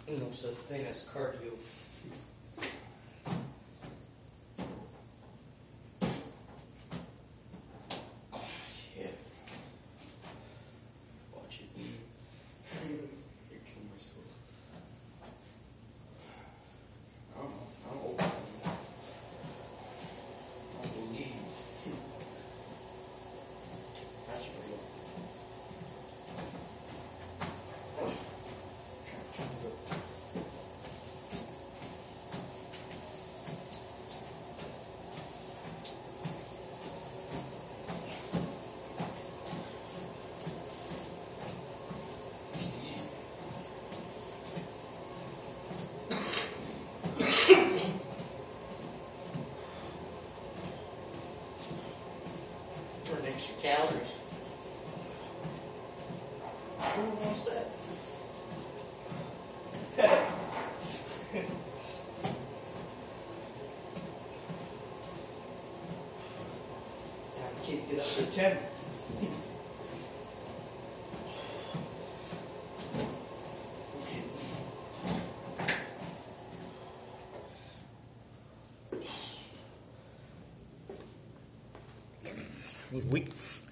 No such thing as cardio. Yeah. Watch it. Your camera's so. I don't know. I don't know. I don't believe. Gotcha. Burn extra calories. Who wants that? Can't get up to 10. We